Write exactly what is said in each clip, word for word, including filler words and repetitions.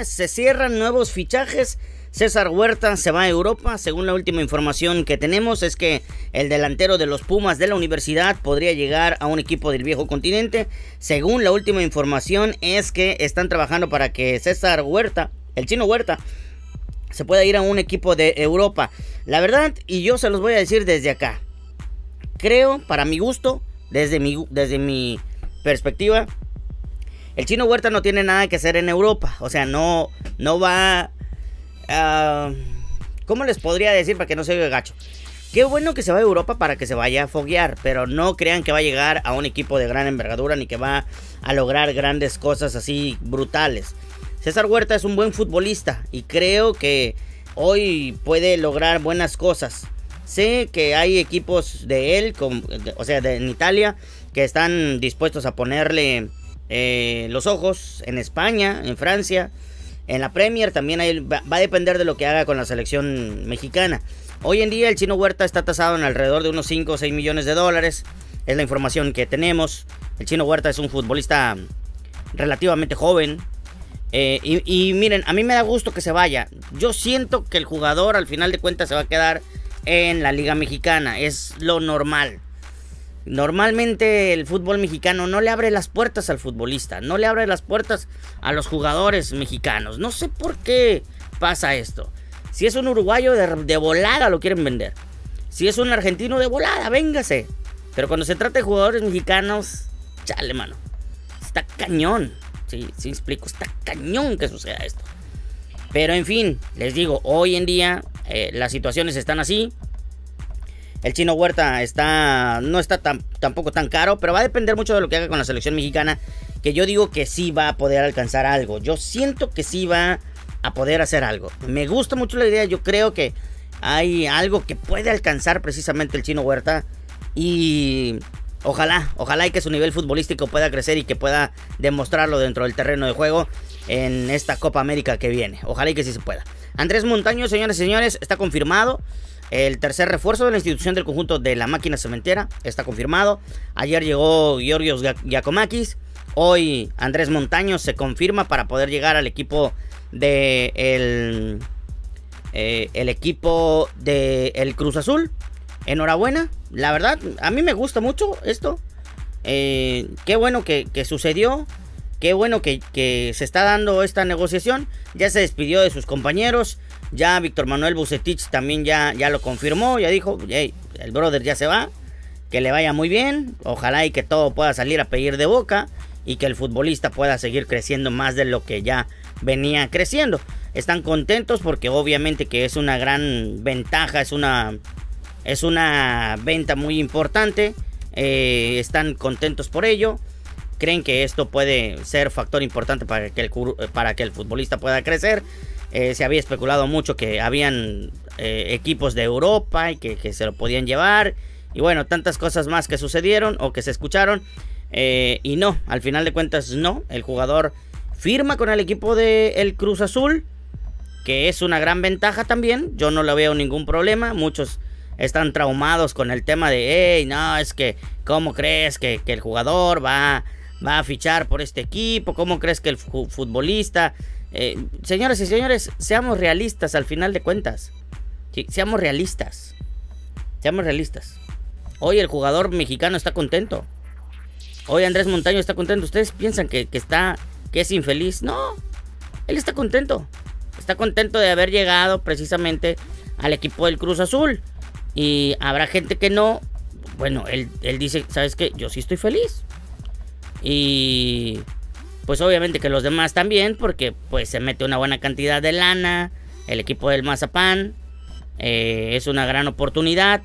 ya se cierran nuevos fichajes. César Huerta se va a Europa. Según la última información que tenemos, es que el delantero de los Pumas de la Universidad podría llegar a un equipo del viejo continente. Según la última información, es que están trabajando para que César Huerta, el Chino Huerta, se pueda ir a un equipo de Europa. La verdad, y yo se los voy a decir desde acá, creo, para mi gusto, desde mi, desde mi perspectiva, el Chino Huerta no tiene nada que hacer en Europa. O sea, no, no va... Uh, ¿Cómo les podría decir para que no se oiga gacho? Qué bueno que se va a Europa para que se vaya a foguear, pero no crean que va a llegar a un equipo de gran envergadura ni que va a lograr grandes cosas así brutales. César Huerta es un buen futbolista y creo que hoy puede lograr buenas cosas. Sé que hay equipos de él, con, o sea, de, en Italia, que están dispuestos a ponerle eh, los ojos. En España, en Francia, en la Premier también hay, va, va a depender de lo que haga con la selección mexicana. Hoy en día el Chino Huerta está tasado en alrededor de unos cinco o seis millones de dólares. Es la información que tenemos. El Chino Huerta es un futbolista relativamente joven. Eh, y, y miren, a mí me da gusto que se vaya. Yo siento que el jugador al final de cuentas se va a quedar en la Liga Mexicana. Es lo normal. Normalmente el fútbol mexicano no le abre las puertas al futbolista, no le abre las puertas a los jugadores mexicanos. No sé por qué pasa esto. Si es un uruguayo, de, de volada lo quieren vender. Si es un argentino, de volada, véngase. Pero cuando se trata de jugadores mexicanos, chale, mano, está cañón. Sí, sí explico, está cañón que suceda esto. Pero en fin, les digo, hoy en día eh, las situaciones están así. El Chino Huerta está, no está tan, tampoco tan caro, pero va a depender mucho de lo que haga con la selección mexicana, que yo digo que sí va a poder alcanzar algo. Yo siento que sí va a poder hacer algo. Me gusta mucho la idea, yo creo que hay algo que puede alcanzar precisamente el Chino Huerta y ojalá, ojalá y que su nivel futbolístico pueda crecer y que pueda demostrarlo dentro del terreno de juego en esta Copa América que viene. Ojalá y que sí se pueda. Andrés Montaño, señores y señores, está confirmado. El tercer refuerzo de la institución del conjunto de la máquina cementera está confirmado. Ayer llegó Georgios Giacomakis. Hoy Andrés Montaño se confirma para poder llegar al equipo de el, eh, el equipo de el Cruz Azul. Enhorabuena. La verdad, a mí me gusta mucho esto. Eh, qué bueno que, que sucedió. Qué bueno que, que se está dando esta negociación. Ya se despidió de sus compañeros. Ya Víctor Manuel Bucetich también ya, ya lo confirmó. Ya dijo, hey, el brother ya se va. Que le vaya muy bien. Ojalá y que todo pueda salir a pedir de boca. Y que el futbolista pueda seguir creciendo más de lo que ya venía creciendo. Están contentos porque obviamente que es una gran ventaja. Es una, es una venta muy importante. Eh, están contentos por ello. Creen que esto puede ser factor importante para que el, para que el futbolista pueda crecer. Eh, se había especulado mucho que habían eh, equipos de Europa y que, que se lo podían llevar. Y bueno, tantas cosas más que sucedieron o que se escucharon. Eh, y no, al final de cuentas no. El jugador firma con el equipo del Cruz Azul, que es una gran ventaja también. Yo no le veo ningún problema. Muchos están traumados con el tema de, hey, no, es que, ¿cómo crees que, que el jugador va, va a fichar por este equipo? ¿Cómo crees que el futbolista... Eh, señoras y señores, seamos realistas al final de cuentas. Sí, seamos realistas. Seamos realistas. Hoy el jugador mexicano está contento. Hoy Andrés Montaño está contento. ¿Ustedes piensan que, que está, que es infeliz? No, él está contento. Está contento de haber llegado precisamente al equipo del Cruz Azul. Y habrá gente que no. Bueno, él, él dice, ¿sabes qué? Yo sí estoy feliz. Y... pues obviamente que los demás también, porque pues se mete una buena cantidad de lana. El equipo del Mazapán eh, es una gran oportunidad.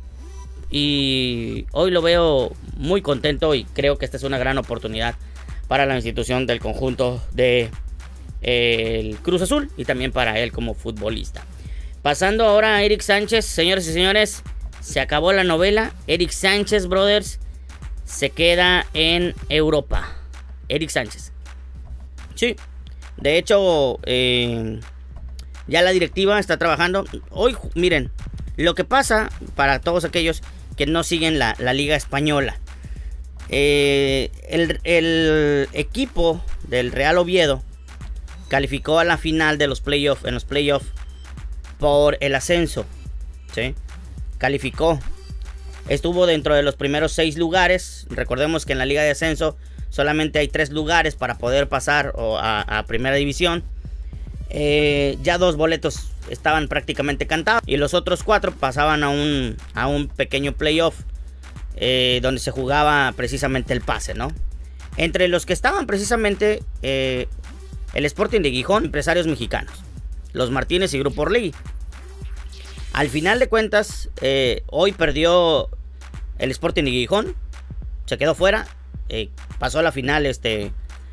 Y hoy lo veo muy contento y creo que esta es una gran oportunidad para la institución del conjunto de eh, el Cruz Azul y también para él como futbolista. Pasando ahora a Eric Sánchez, señores y señores, se acabó la novela. Eric Sánchez, brothers, se queda en Europa. Eric Sánchez. Sí, de hecho, eh, ya la directiva está trabajando. Hoy, miren, lo que pasa para todos aquellos que no siguen la, la Liga Española. Eh, el, el equipo del Real Oviedo calificó a la final de los playoffs, en los playoffs por el ascenso, ¿sí? Calificó. Estuvo dentro de los primeros seis lugares. Recordemos que en la liga de ascenso solamente hay tres lugares para poder pasar a, a primera división. Eh, ya dos boletos estaban prácticamente cantados y los otros cuatro pasaban a un, a un pequeño playoff eh, donde se jugaba precisamente el pase, ¿no? Entre los que estaban precisamente eh, el Sporting de Gijón, empresarios mexicanos, los Martínez y Grupo Orlegui. Al final de cuentas, eh, hoy perdió el Sporting de Gijón, se quedó fuera, eh, pasó a la final este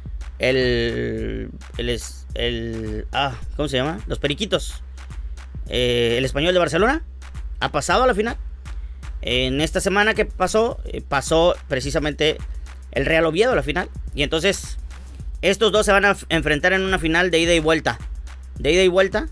el el, el ah, ¿cómo se llama? Los Periquitos, eh, el Español de Barcelona ha pasado a la final. En esta semana que pasó, eh, pasó precisamente el Real Oviedo a la final, y entonces estos dos se van a enfrentar en una final de ida y vuelta, de ida y vuelta.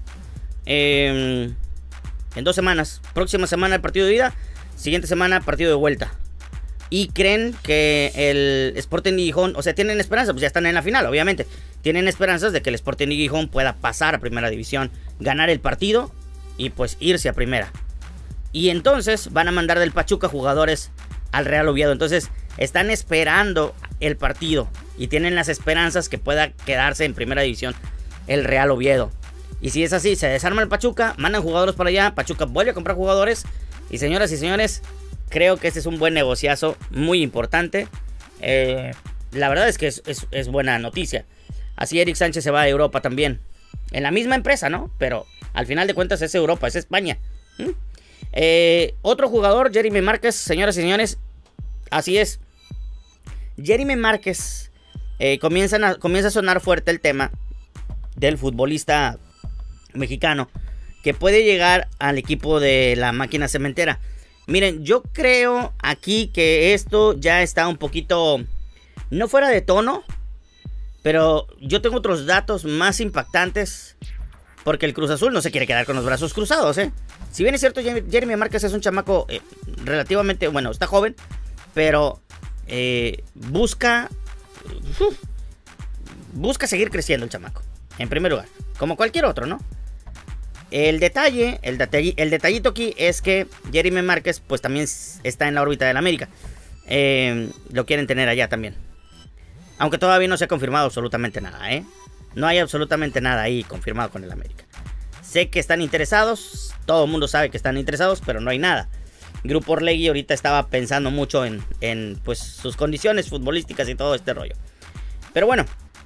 Eh, En dos semanas. Próxima semana el partido de ida. Siguiente semana partido de vuelta. Y creen que el Sporting de Gijón, o sea, tienen esperanza, pues ya están en la final, obviamente. Tienen esperanzas de que el Sporting de Gijón pueda pasar a primera división, ganar el partido y pues irse a primera. Y entonces van a mandar del Pachuca jugadores al Real Oviedo. Entonces están esperando el partido y tienen las esperanzas que pueda quedarse en primera división el Real Oviedo. Y si es así, se desarma el Pachuca, mandan jugadores para allá, Pachuca vuelve a comprar jugadores. Y señoras y señores, creo que este es un buen negociazo, muy importante. Eh, la verdad es que es, es, es buena noticia. Así Eric Sánchez se va a Europa también. En la misma empresa, ¿no? Pero al final de cuentas es Europa, es España. ¿Mm? Eh, otro jugador, Jeremy Márquez, señoras y señores. Así es. Jeremy Márquez, eh, comienzan a, comienza a sonar fuerte el tema del futbolista mexicano que puede llegar al equipo de la máquina cementera. Miren, yo creo aquí que esto ya está un poquito no fuera de tono, pero yo tengo otros datos más impactantes, porque el Cruz Azul no se quiere quedar con los brazos cruzados, ¿eh? Si bien es cierto, Jeremy Márquez es un chamaco eh, relativamente, bueno, está joven, pero eh, busca uh, busca seguir creciendo el chamaco, en primer lugar, como cualquier otro, ¿no? El detalle, el, detall, el detallito aquí es que Jeremy Márquez pues también está en la órbita del América. Eh, lo quieren tener allá también. Aunque todavía no se ha confirmado absolutamente nada, ¿eh? No hay absolutamente nada ahí confirmado con el América. Sé que están interesados, todo el mundo sabe que están interesados, pero no hay nada. Grupo Orlegui ahorita estaba pensando mucho en, en pues, sus condiciones futbolísticas y todo este rollo. Pero bueno,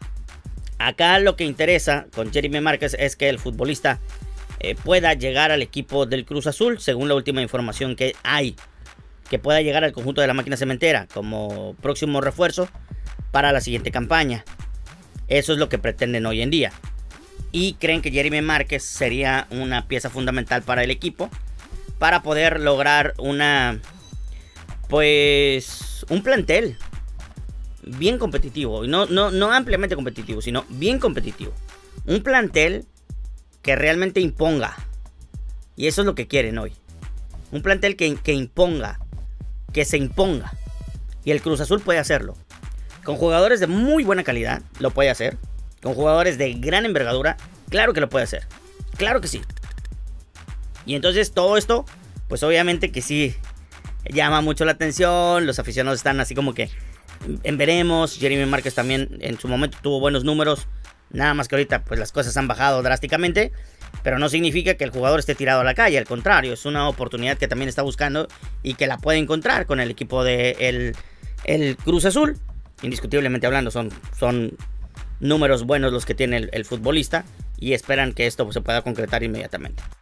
acá lo que interesa con Jeremy Márquez es que el futbolista Eh, pueda llegar al equipo del Cruz Azul, según la última información que hay, que pueda llegar al conjunto de la máquina cementera como próximo refuerzo para la siguiente campaña. Eso es lo que pretenden hoy en día, y creen que Jeremy Márquez sería una pieza fundamental para el equipo, para poder lograr una pues un plantel bien competitivo, y no, no, no ampliamente competitivo, sino bien competitivo, un plantel que realmente imponga. Y eso es lo que quieren hoy. Un plantel que, que imponga. Que se imponga. Y el Cruz Azul puede hacerlo. Con jugadores de muy buena calidad, lo puede hacer. Con jugadores de gran envergadura, claro que lo puede hacer. Claro que sí. Y entonces todo esto, pues obviamente que sí llama mucho la atención. Los aficionados están así como que en veremos. Jeremy Márquez también en su momento tuvo buenos números. Nada más que ahorita pues las cosas han bajado drásticamente, pero no significa que el jugador esté tirado a la calle, al contrario, es una oportunidad que también está buscando y que la puede encontrar con el equipo de el, el Cruz Azul. Indiscutiblemente hablando, son, son números buenos los que tiene el, el futbolista, y esperan que esto se pueda concretar inmediatamente.